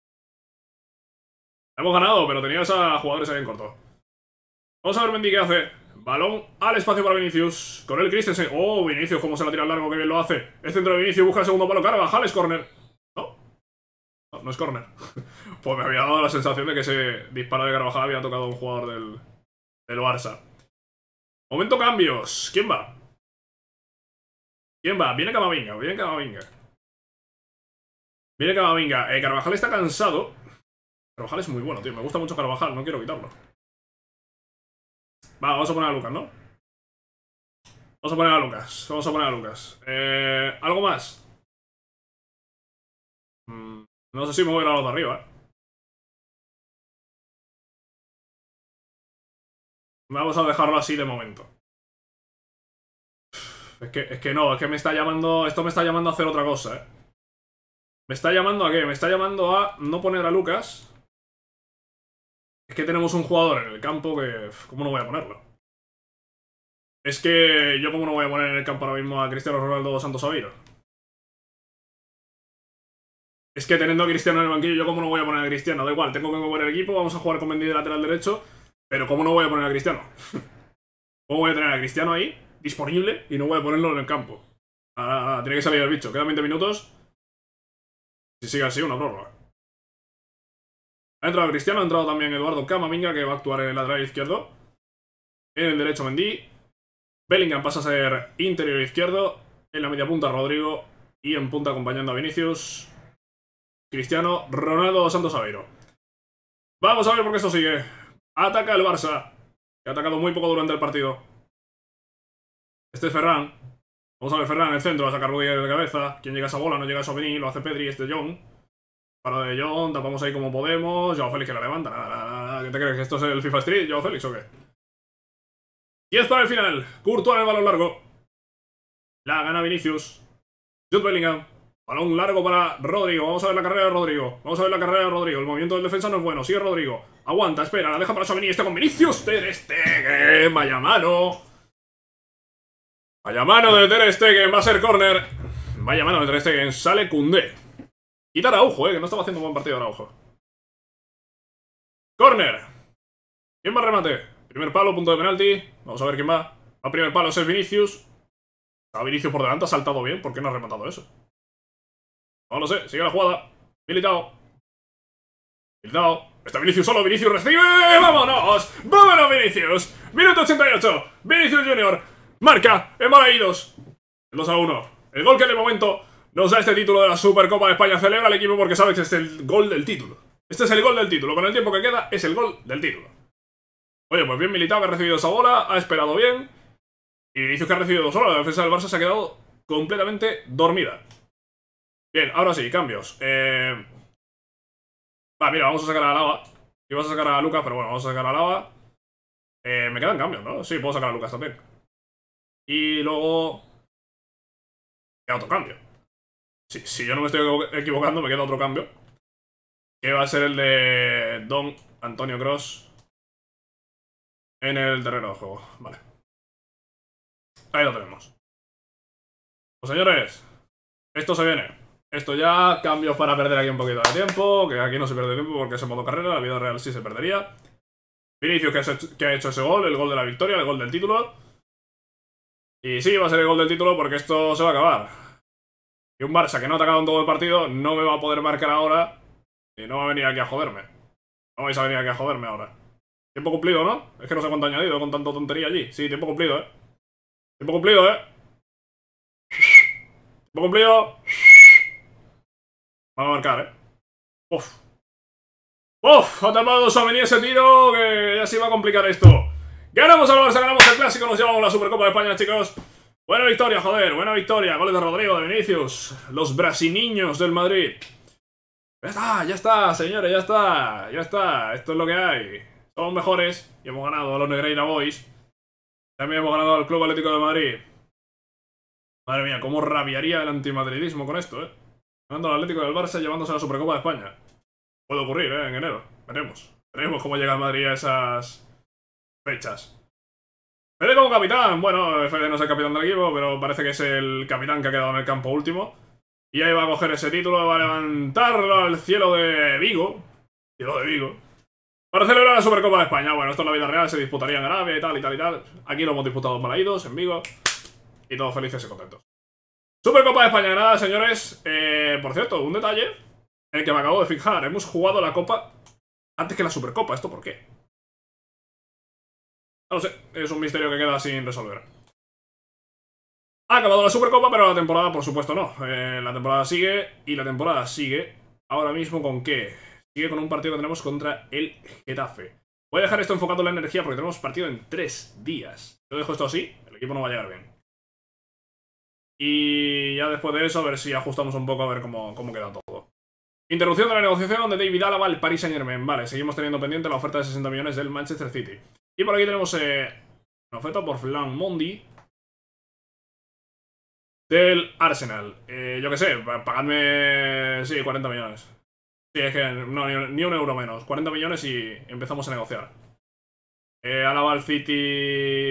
Hemos ganado, pero tenías a jugadores ahí en corto. Vamos a ver Mendy qué hace. Balón al espacio para Vinicius. Con el Christensen. Oh, Vinicius, cómo se la tira al largo, qué bien lo hace. El centro de Vinicius busca el segundo palo. Carvajal es córner. ¿No? No, no es córner. Pues me había dado la sensación de que ese disparo de Carvajal había tocado a un jugador del, del Barça. Momento cambios. ¿Quién va? ¿Quién va? Viene Camavinga, viene Camavinga. Viene Camavinga. Eh, Carvajal está cansado. Carvajal es muy bueno, tío. Me gusta mucho Carvajal, no quiero quitarlo. Va, vamos a poner a Lucas, ¿no? Vamos a poner a Lucas. Vamos a poner a Lucas. Eh, ¿Algo más? Mm, no sé si me voy a ir a los de arriba, eh. Vamos a dejarlo así de momento. Es que, es que no, es que me está llamando... Esto me está llamando a hacer otra cosa, eh. ¿Me está llamando a qué? Me está llamando a no poner a Lucas. Es que tenemos un jugador en el campo que... ¿Cómo no voy a ponerlo? Es que yo como no voy a poner en el campo ahora mismo a Cristiano Ronaldo dos Santos Aveiro. Es que teniendo a Cristiano en el banquillo, yo como no voy a poner a Cristiano. Da igual, tengo que mover el equipo, vamos a jugar con Mendy de lateral derecho. Pero ¿cómo no voy a poner a Cristiano? ¿Cómo voy a tener a Cristiano ahí, disponible, y no voy a ponerlo en el campo? Nada, nada, tiene que salir el bicho. Quedan veinte minutos. Si sigue así, una prórroga. Ha entrado Cristiano, ha entrado también Eduardo Camavinga, que va a actuar en el lateral izquierdo. En el derecho Mendy. Bellingham pasa a ser interior izquierdo. En la media punta Rodrigo. Y en punta acompañando a Vinicius, Cristiano Ronaldo Santos Aveiro. Vamos a ver por qué esto sigue. Ataca el Barça, que ha atacado muy poco durante el partido. Este es Ferran. Vamos a ver Ferran en el centro, a sacar Rudiger de cabeza. ¿Quién llega a esa bola? No llega a Tchouaméni, lo hace Pedri, este John. Para de John, tapamos ahí como podemos. Joao Félix que la levanta. Nada, nada, nada. ¿Qué te crees? ¿Que esto es el FIFA Street, Joao Félix o qué? diez para el final. Courtois en el balón largo. La gana Vinicius. Jude Bellingham. Balón largo para Rodrigo. Vamos a ver la carrera de Rodrigo. Vamos a ver la carrera de Rodrigo. El movimiento del defensa no es bueno. Sigue Rodrigo. Aguanta, espera. La deja para Tchouaméni. Está con Vinicius. Ter Stegen. Vaya mano. Vaya mano de Ter Stegen. Va a ser córner. Vaya mano de Ter Stegen. Sale Koundé. Quita Araujo, eh. Que no estaba haciendo un buen partido Araujo. Córner. ¿Quién va a remate? Primer palo, punto de penalti. Vamos a ver quién va. A primer palo es Vinicius. A Vinicius por delante. Ha saltado bien. ¿Por qué no ha rematado eso? No lo sé, sigue la jugada. Militao. Militao. Está Vinicius solo, Vinicius recibe. ¡Vámonos! ¡Vámonos, Vinicius! Minuto ochenta y ocho. Vinicius Junior marca en Balaídos. dos a uno. El gol que de momento nos da este título de la Supercopa de España. Celebra el equipo porque sabe que este es el gol del título. Este es el gol del título. Con el tiempo que queda es el gol del título. Oye, pues bien Militao, que ha recibido esa bola. Ha esperado bien. Y Vinicius, que ha recibido dos horas. La defensa del Barça se ha quedado completamente dormida. Bien, ahora sí, cambios. Eh... Va, mira, vamos a sacar a Lava. Y vamos a sacar a Lucas, pero bueno, vamos a sacar a Lava. Eh, me quedan cambios, ¿no? Sí, puedo sacar a Lucas también. Y luego... queda otro cambio. Si, si yo no me estoy equivocando, me queda otro cambio. Que va a ser el de Don Antonio Cross en el terreno de juego. Vale. Ahí lo tenemos. Pues señores, esto se viene. Esto ya, cambios para perder aquí un poquito de tiempo. Que aquí no se pierde tiempo porque es en modo carrera. La vida real sí se perdería. Vinicius, que, hecho, que ha hecho ese gol, el gol de la victoria, el gol del título. Y sí, va a ser el gol del título porque esto se va a acabar. Y un Barça que no ha atacado en todo el partido no me va a poder marcar ahora. Y no va a venir aquí a joderme. No vais a venir aquí a joderme ahora. Tiempo cumplido, ¿no? Es que no sé cuánto ha añadido con tanta tontería allí. Sí, tiempo cumplido, ¿eh? Tiempo cumplido, ¿eh? Tiempo cumplido. Vamos a marcar, ¿eh? Uf. Uf, ha tapado Tchouaméni ese tiro que ya se iba a complicar esto. Ganamos al Barça, ganamos el clásico, nos llevamos la Supercopa de España, chicos. Buena victoria, joder, buena victoria. Goles de Rodrigo, de Vinicius. Los brasiliños del Madrid. Ya está, ya está, señores, ya está. Ya está, esto es lo que hay. Somos mejores y hemos ganado a los Negreira Boys. También hemos ganado al Club Atlético de Madrid. Madre mía, cómo rabiaría el antimadridismo con esto, eh. Ganando al Atlético del Barça, llevándose a la Supercopa de España. Puede ocurrir, eh, en enero. Veremos. Veremos cómo llega el Madrid a esas fechas. Fede como capitán. Bueno, Fede no es el capitán del equipo, pero parece que es el capitán que ha quedado en el campo último. Y ahí va a coger ese título, va a levantarlo al cielo de Vigo. Cielo de Vigo. Para celebrar la Supercopa de España. Bueno, esto en la vida real se disputaría en Arabia y tal y tal y tal. Aquí lo hemos disputado en Balaídos, en Vigo. Y todos felices y contentos. Supercopa de España, nada, señores. Eh, por cierto, un detalle en el que me acabo de fijar. Hemos jugado la Copa antes que la Supercopa. ¿Esto por qué? No lo sé. Es un misterio que queda sin resolver. Ha acabado la Supercopa, pero la temporada, por supuesto, no. Eh, la temporada sigue y la temporada sigue. Ahora mismo, ¿con qué? Sigue con un partido que tenemos contra el Getafe. Voy a dejar esto enfocado en la energía porque tenemos partido en tres días. Yo dejo esto así, el equipo no va a llegar bien. Y ya después de eso, a ver si ajustamos un poco, a ver cómo, cómo queda todo. Interrupción de la negociación de David Alaba al Paris Saint-Germain. Vale, seguimos teniendo pendiente la oferta de sesenta millones del Manchester City. Y por aquí tenemos eh, una oferta por Flan Mondi del Arsenal. Eh, yo qué sé, pagadme... Sí, cuarenta millones. Sí, es que no, ni, ni un euro menos. cuarenta millones y empezamos a negociar. Eh, Alaba al City...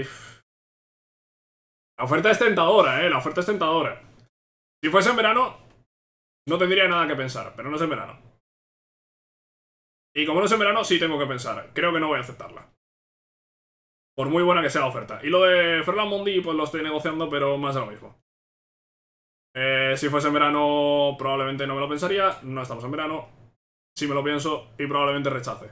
La oferta es tentadora, eh. La oferta es tentadora. Si fuese en verano, no tendría nada que pensar, pero no es en verano. Y como no es en verano, sí tengo que pensar. Creo que no voy a aceptarla. Por muy buena que sea la oferta. Y lo de Ferland Mondi, pues lo estoy negociando, pero más de lo mismo. Eh, si fuese en verano, probablemente no me lo pensaría. No estamos en verano. Sí me lo pienso y probablemente rechace.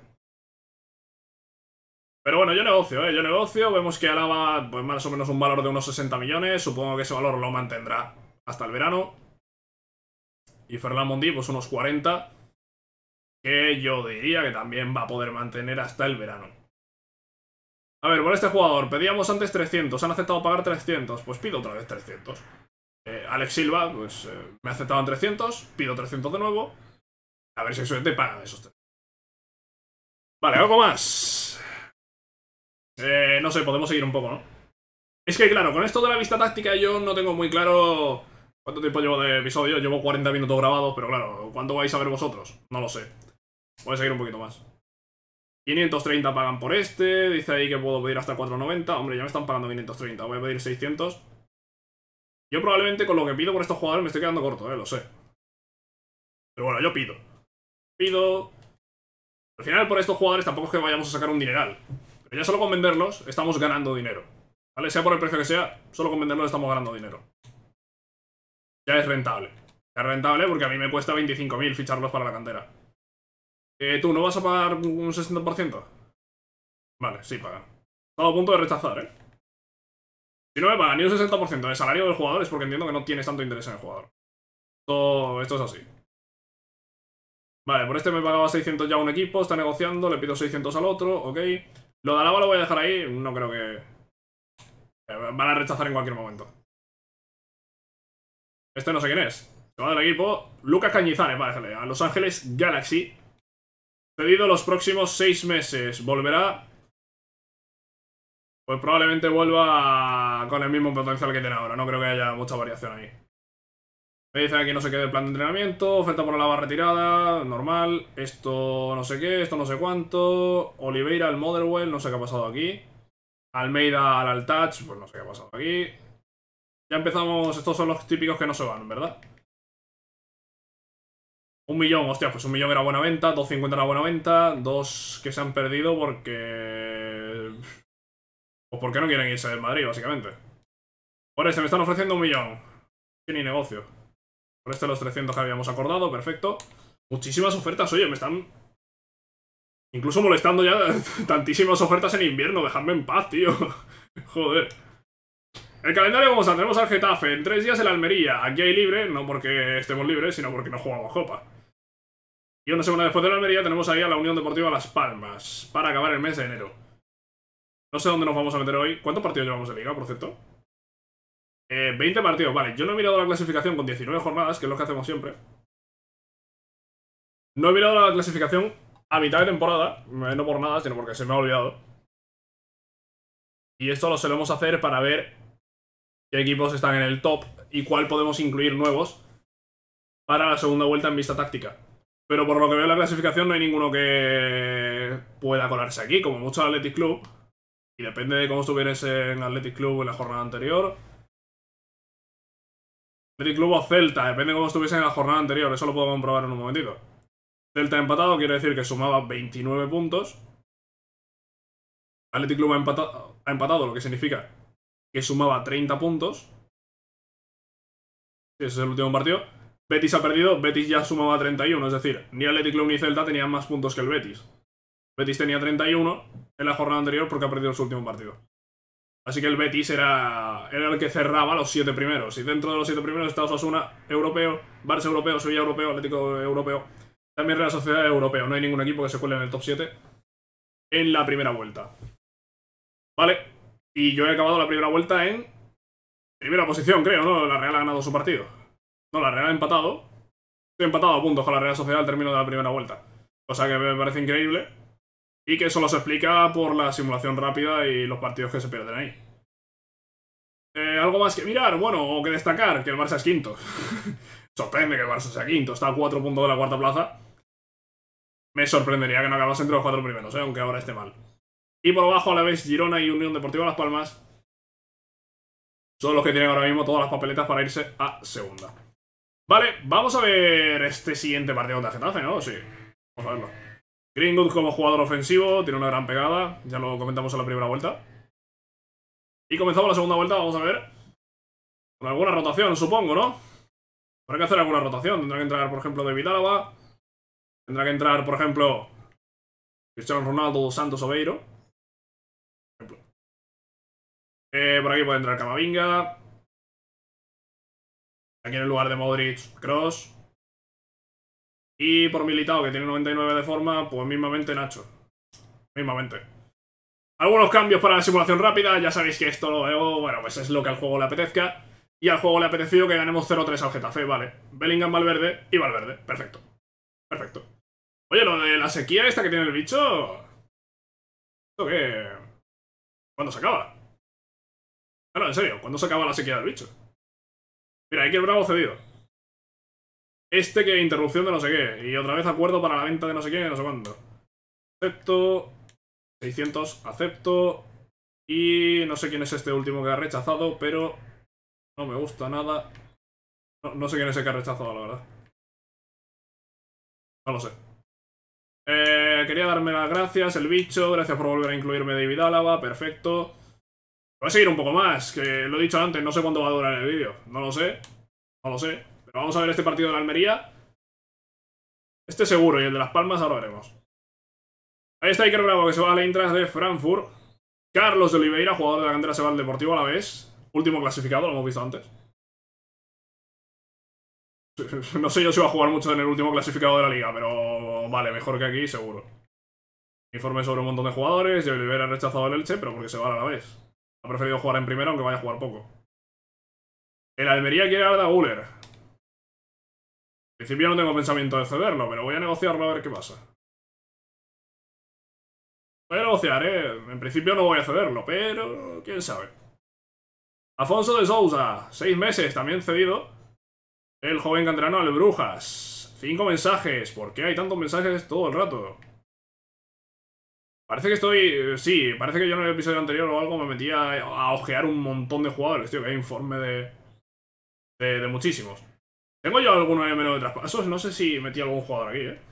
Pero bueno, yo negocio, ¿eh? Yo negocio. Vemos que Alaba, pues más o menos un valor de unos sesenta millones. Supongo que ese valor lo mantendrá hasta el verano. Y Ferland Mondi, pues unos cuarenta. Que yo diría que también va a poder mantener hasta el verano. A ver, por este jugador, pedíamos antes trescientos. Han aceptado pagar trescientos. Pues pido otra vez trescientos. Eh, Alex Silva, pues eh, me aceptaban trescientos. Pido trescientos de nuevo. A ver si suerte paga de esos tres. Vale, algo más. Eh, no sé, podemos seguir un poco, ¿no? Es que claro, con esto de la vista táctica yo no tengo muy claro cuánto tiempo llevo de episodio. Llevo cuarenta minutos grabados, pero claro, ¿cuánto vais a ver vosotros? No lo sé. Voy a seguir un poquito más. quinientos treinta pagan por este. Dice ahí que puedo pedir hasta cuatrocientos noventa. Hombre, ya me están pagando quinientos treinta. Voy a pedir seiscientos. Yo probablemente con lo que pido por estos jugadores me estoy quedando corto, eh, lo sé. Pero bueno, yo pido. Pido... Al final por estos jugadores tampoco es que vayamos a sacar un dineral. Pero ya solo con venderlos estamos ganando dinero. ¿Vale? Sea por el precio que sea, solo con venderlos estamos ganando dinero. Ya es rentable. Ya es rentable porque a mí me cuesta veinticinco mil ficharlos para la cantera. Eh, ¿Tú no vas a pagar un sesenta por ciento? Vale, sí pagan. Estaba a punto de rechazar, ¿eh? Si no me pagan ni un sesenta por ciento de salario del jugador es porque entiendo que no tienes tanto interés en el jugador. Esto, esto es así. Vale, por este me pagaba seiscientos ya un equipo, está negociando, le pido seiscientos al otro, ok. Lo de Alaba lo voy a dejar ahí, no creo que... Van a rechazar en cualquier momento. Este no sé quién es. Se va del equipo. Lucas Cañizares, vale, a Los Ángeles Galaxy. Pedido los próximos seis meses. ¿Volverá? Pues probablemente vuelva con el mismo potencial que tiene ahora. No creo que haya mucha variación ahí. Me dicen aquí no sé qué del plan de entrenamiento. Oferta por la barra retirada. Normal. Esto no sé qué. Esto no sé cuánto. Oliveira al Motherwell. No sé qué ha pasado aquí. Almeida al Altach. Pues no sé qué ha pasado aquí. Ya empezamos. Estos son los típicos que no se van, ¿verdad? Un millón, hostia, pues un millón era buena venta, doscientos cincuenta era buena venta, dos que se han perdido porque... Pues porque no quieren irse del Madrid, básicamente. Por este me están ofreciendo un millón. Que ni negocio. Por este los trescientos que habíamos acordado, perfecto. Muchísimas ofertas, oye, me están... Incluso molestando ya tantísimas ofertas en invierno, dejadme en paz, tío. Joder. El calendario como está, tenemos al Getafe, en tres días el Almería. Aquí hay libre, no porque estemos libres, sino porque no jugamos Copa. Y una semana después de la Almería tenemos ahí a la Unión Deportiva Las Palmas, para acabar el mes de enero. No sé dónde nos vamos a meter hoy. ¿Cuántos partidos llevamos de liga, por cierto? Eh, veinte partidos, vale. Yo no he mirado la clasificación con diecinueve jornadas, que es lo que hacemos siempre. No he mirado la clasificación a mitad de temporada, no por nada, sino porque se me ha olvidado. Y esto lo solemos hacer para ver qué equipos están en el top y cuál podemos incluir nuevos para la segunda vuelta en vista táctica. Pero por lo que veo en la clasificación no hay ninguno que pueda colarse aquí, como mucho el Athletic Club. Y depende de cómo estuvieras en Athletic Club en la jornada anterior. Athletic Club o Celta, depende de cómo estuviesen en la jornada anterior, eso lo puedo comprobar en un momentito. Celta empatado quiere decir que sumaba veintinueve puntos. Athletic Club ha empatado, ha empatado, lo que significa que sumaba treinta puntos. Ese es el último partido. Betis ha perdido, Betis ya sumaba treinta y uno, es decir, ni Athletic Club ni Celta tenían más puntos que el Betis. Betis tenía treinta y uno en la jornada anterior porque ha perdido su último partido. Así que el Betis era, era el que cerraba los siete primeros. Y dentro de los siete primeros está Osasuna europeo, Barça europeo, Sevilla europeo, Atlético europeo. También Real Sociedad europeo. No hay ningún equipo que se cuele en el top siete en la primera vuelta. Vale. Y yo he acabado la primera vuelta en primera posición, creo, ¿no? La Real ha ganado su partido. No, la Real ha empatado. Estoy empatado a puntos con la Real Sociedad al término de la primera vuelta. Cosa que me parece increíble. Y que solo se explica por la simulación rápida y los partidos que se pierden ahí. Eh, ¿Algo más que mirar? Bueno, o que destacar, que el Barça es quinto. Sorprende que el Barça sea quinto. Está a cuatro puntos de la cuarta plaza. Me sorprendería que no acabase entre los cuatro primeros, ¿eh? Aunque ahora esté mal. Y por abajo a la vez Girona y Unión Deportiva Las Palmas son los que tienen ahora mismo todas las papeletas para irse a segunda. Vale, vamos a ver este siguiente partido de Getafe, ¿no? Sí, vamos a verlo. Greenwood como jugador ofensivo, tiene una gran pegada, ya lo comentamos en la primera vuelta. Y comenzamos la segunda vuelta, vamos a ver. Con alguna rotación, supongo, ¿no? Habrá que hacer alguna rotación, tendrá que entrar, por ejemplo, David Álava. Tendrá que entrar, por ejemplo, Cristiano Ronaldo dos Santos Aveiro. Por ejemplo. Eh, por aquí puede entrar Camavinga. Aquí en el lugar de Modric, Kroos. Y por Militao, que tiene noventa y nueve de forma, pues mismamente Nacho. Mismamente. Algunos cambios para la simulación rápida. Ya sabéis que esto lo veo, bueno, pues es lo que al juego le apetezca. Y al juego le ha apetecido que ganemos cero tres al Getafe, vale. Bellingham, Valverde y Valverde. Perfecto. Perfecto. Oye, lo de la sequía esta que tiene el bicho... ¿Esto qué? ¿Cuándo se acaba? Claro, en serio, ¿cuándo se acaba la sequía del bicho? Mira, hay que el bravo cedido. Este que interrupción de no sé qué. Y otra vez acuerdo para la venta de no sé qué, no sé cuándo. Acepto. seiscientos, acepto. Y no sé quién es este último que ha rechazado, pero no me gusta nada. No, no sé quién es el que ha rechazado, la verdad. No lo sé. Eh, quería darme las gracias, el bicho. Gracias por volver a incluirme David Álava. Perfecto. Voy a seguir un poco más, que lo he dicho antes, no sé cuánto va a durar el vídeo. No lo sé. No lo sé. Pero vamos a ver este partido de la Almería. Este seguro, y el de Las Palmas ahora veremos. Ahí está Iker Bravo, que se va al Eintracht de Frankfurt. Carlos de Oliveira, jugador de la cantera, se va al Deportivo Alavés. Último clasificado, lo hemos visto antes. No sé yo si va a jugar mucho en el último clasificado de la liga, pero vale, mejor que aquí, seguro. Informe sobre un montón de jugadores. De Oliveira ha rechazado el Elche, pero porque se va al Alavés. Ha preferido jugar en primera, aunque vaya a jugar poco. El Almería quiere a Arda Güler. En principio no tengo pensamiento de cederlo, pero voy a negociarlo a ver qué pasa. Voy a negociar, eh. En principio no voy a cederlo, pero quién sabe. Afonso de Sousa, seis meses, también cedido. El joven canterano al Brujas. Cinco mensajes. ¿Por qué hay tantos mensajes todo el rato? Parece que estoy... Sí, parece que yo en el episodio anterior o algo me metía a ojear un montón de jugadores, tío, que hay informe de... De, de muchísimos. ¿Tengo yo alguno de menos de traspasos? No sé si metí algún jugador aquí, eh.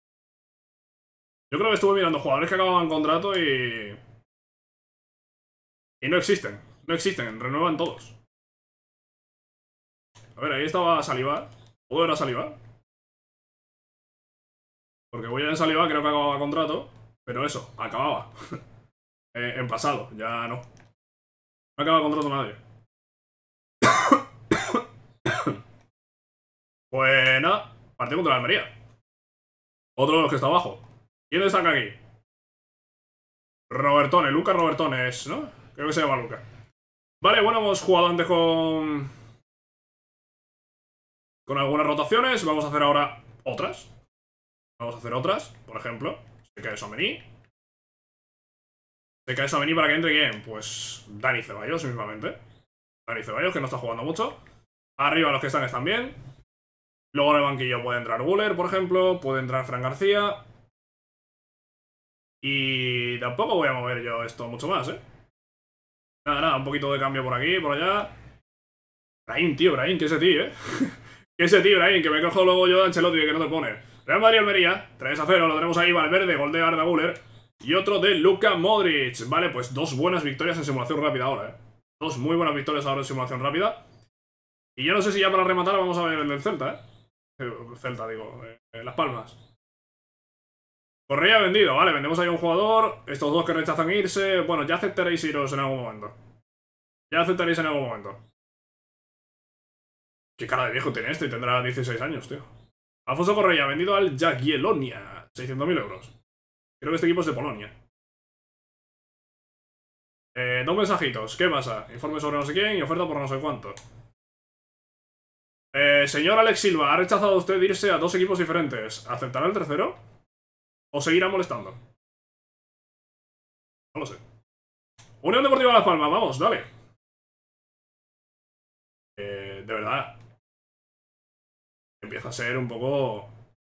Yo creo que estuve mirando jugadores que acababan contrato y... Y no existen. No existen, renuevan todos. A ver, ahí estaba Saliba. ¿Todo era Saliba? Porque voy a en Saliba, creo que acababa contrato. Pero eso, acababa. eh, en pasado, ya no. No acaba contrato nadie. Pues nada, partido contra la Almería. Otro de los que está abajo. ¿Quién destaca aquí? Robertone, Lucas Robertone es, ¿no? Creo que se llama Lucas. Vale, bueno, hemos jugado antes con... Con algunas rotaciones. Vamos a hacer ahora otras. Vamos a hacer otras, por ejemplo. Se cae Somení. Se cae Somení para que entre quién. Pues Dani Ceballos, mismamente. Dani Ceballos, que no está jugando mucho. Arriba los que están están bien. Luego en el banquillo puede entrar Güler, por ejemplo. Puede entrar Fran García. Y tampoco voy a mover yo esto mucho más, ¿eh? Nada, nada, un poquito de cambio por aquí, por allá. Brahim, tío, Brahim, que ese tío, ¿eh? Que ese tío, Brahim, que me cojo luego yo de Ancelotti y que no te pone. Real Madrid-Almería, tres a cero, lo tenemos ahí, Valverde, gol de Arda Güler. Y otro de Luka Modric. Vale, pues dos buenas victorias en simulación rápida ahora, ¿eh? Dos muy buenas victorias ahora en simulación rápida. Y yo no sé si ya para rematar vamos a ver el del Celta, ¿eh? Celta, digo, eh, Las Palmas. Correa vendido, vale, vendemos ahí a un jugador. Estos dos que rechazan irse. Bueno, ya aceptaréis iros en algún momento. Ya aceptaréis en algún momento. Qué cara de viejo tiene este, y tendrá dieciséis años, tío. Alfonso Correa, vendido al Jagiellonia. seiscientos mil euros. Creo que este equipo es de Polonia. Eh, dos mensajitos. ¿Qué pasa? Informe sobre no sé quién y oferta por no sé cuánto. Eh, señor Alex Silva, ha rechazado usted irse a dos equipos diferentes. ¿Aceptará el tercero? ¿O seguirá molestando? No lo sé. Unión Deportiva Las Palmas, vamos, dale. Eh, de verdad. Empieza a ser un poco...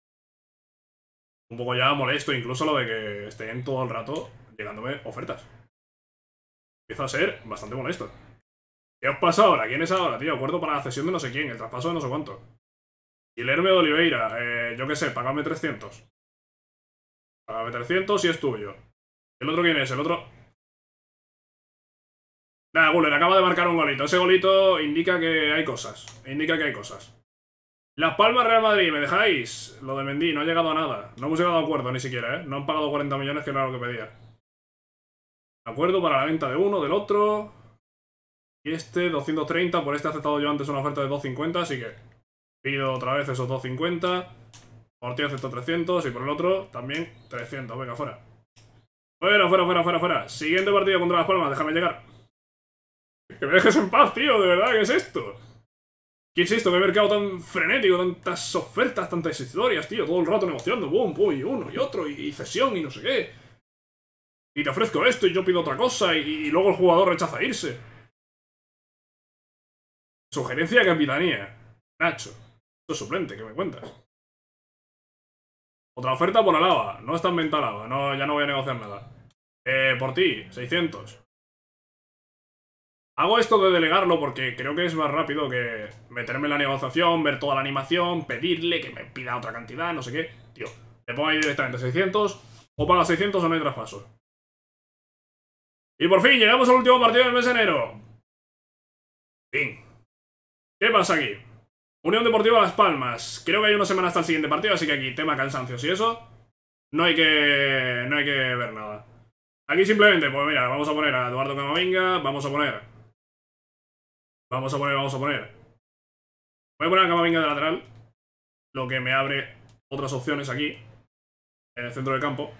Un poco ya molesto, incluso lo de que estén todo el rato llegándome ofertas. Empieza a ser bastante molesto. ¿Qué os pasa ahora? ¿Quién es ahora, tío? Acuerdo para la cesión de no sé quién, el traspaso de no sé cuánto. Guilherme de Oliveira, eh, yo qué sé, págame trescientos. Págame trescientos y es tuyo. ¿El otro quién es? El otro... Nada, Güler acaba de marcar un golito. Ese golito indica que hay cosas. Indica que hay cosas. Las Palmas Real Madrid, ¿me dejáis? Lo de Mendy, no ha llegado a nada. No hemos llegado a acuerdo ni siquiera, ¿eh? No han pagado cuarenta millones, que era lo que pedía. Acuerdo para la venta de uno, del otro. Y este, doscientos treinta. Por este he aceptado yo antes una oferta de doscientos cincuenta, así que pido otra vez esos doscientos cincuenta. Por ti acepto trescientos y por el otro también trescientos. Venga, fuera. Fuera, fuera, fuera, fuera, fuera. Siguiente partido contra Las Palmas, déjame llegar. Que me dejes en paz, tío, de verdad, ¿qué es esto? ¿Qué es esto? ¿Qué mercado tan frenético? Tantas ofertas, tantas historias, tío. Todo el rato negociando, boom, boom, y uno y otro, y cesión y no sé qué. Y te ofrezco esto y yo pido otra cosa y, y luego el jugador rechaza irse. Sugerencia de capitanía. Nacho. Esto es suplente, ¿qué me cuentas? Otra oferta por Alaba. No está en venta Alaba. No, ya no voy a negociar nada. Eh, por ti, seiscientos. Hago esto de delegarlo porque creo que es más rápido que meterme en la negociación, ver toda la animación, pedirle que me pida otra cantidad, no sé qué. Tío, te pongo ahí directamente seiscientos, o pagas seiscientos o no hay traspaso. Y por fin, llegamos al último partido del mes de enero. Fin. ¿Qué pasa aquí? Unión Deportiva Las Palmas. Creo que hay una semana hasta el siguiente partido, así que aquí tema cansancios y eso. No hay que... no hay que ver nada. Aquí simplemente, pues mira, vamos a poner a Eduardo Camavinga, vamos a poner... Vamos a poner, vamos a poner... Voy a poner a Camavinga de lateral, lo que me abre otras opciones aquí, en el centro del campo.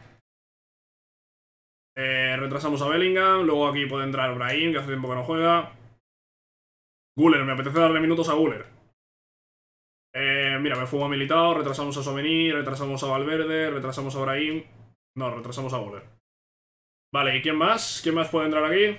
Eh, retrasamos a Bellingham, luego aquí puede entrar Brahim, que hace tiempo que no juega. Güler, me apetece darle minutos a Güler. Eh, mira, me fumo a Militao, retrasamos a Tchouaméni, retrasamos a Valverde, retrasamos a Brahim. No, retrasamos a Güler. Vale, ¿y quién más? ¿Quién más puede entrar aquí?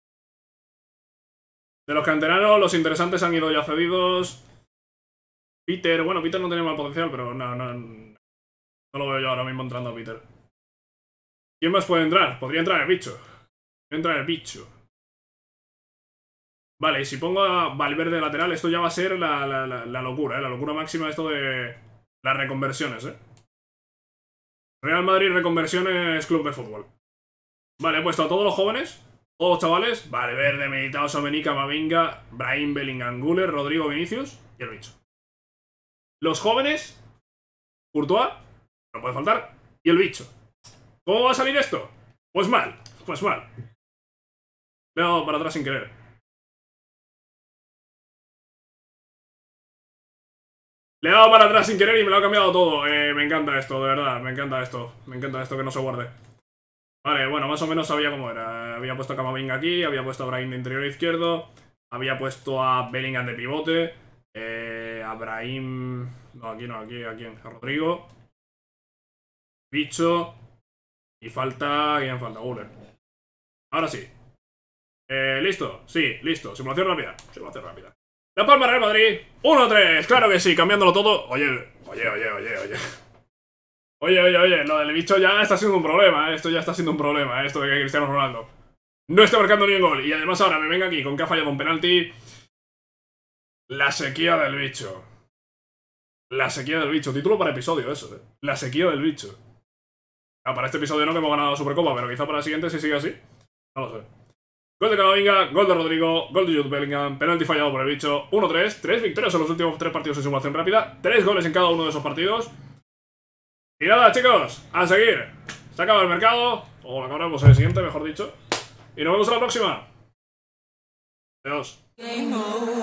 De los canteranos, los interesantes han ido ya cedidos. Peter, bueno, Peter no tiene mal potencial, pero no, no, no lo veo yo ahora mismo entrando a Peter. ¿Quién más puede entrar? Podría entrar el bicho. Podría entrar el bicho. Vale, y si pongo a Valverde de lateral, esto ya va a ser la, la, la, la locura, ¿eh? La locura máxima esto de las reconversiones, ¿eh? Real Madrid reconversiones club de fútbol. Vale, he puesto a todos los jóvenes, todos los chavales. Valverde, Militao, Tchouaméni, Camavinga, Brahim, Bellingham, Güler, Rodrigo, Vinicius y el bicho. Los jóvenes, Courtois, no puede faltar, y el bicho. ¿Cómo va a salir esto? Pues mal, pues mal. Le he dado para atrás sin querer. Le he dado para atrás sin querer y me lo ha cambiado todo. Eh, me encanta esto, de verdad, me encanta esto. Me encanta esto que no se guarde. Vale, bueno, más o menos sabía cómo era. Había puesto a Camavinga aquí, había puesto a Brahim de interior izquierdo, había puesto a Bellingham de pivote, eh, a Brahim... No, aquí no, aquí, aquí, a Rodrigo. Bicho. Y falta... ¿Quién falta? Güler. Ahora sí. Eh, ¿listo? Sí, listo. Simulación rápida. Simulación rápida. La Palma Real Madrid. uno tres. Claro que sí, cambiándolo todo. Oye, oye, oye, oye, oye. Oye, oye, oye. Lo del bicho ya está siendo un problema. ¿eh? Esto ya está siendo un problema. ¿eh? Esto de que Cristiano Ronaldo no esté marcando ni un gol. Y además ahora me venga aquí con que ha fallado un penalti. La sequía del bicho. La sequía del bicho. Título para episodio eso, ¿eh? La sequía del bicho. Ah, para este episodio no, que hemos ganado la Supercopa, pero quizá para el siguiente si sigue así. No lo sé. Gol de Camavinga, gol de Rodrigo, gol de Jude Bellingham, penalti fallado por el bicho. uno tres, tres victorias en los últimos tres partidos en simulación rápida. Tres goles en cada uno de esos partidos. Y nada, chicos, a seguir. Se acaba el mercado. O lo acabamos en el siguiente, mejor dicho. Y nos vemos en la próxima. Adiós.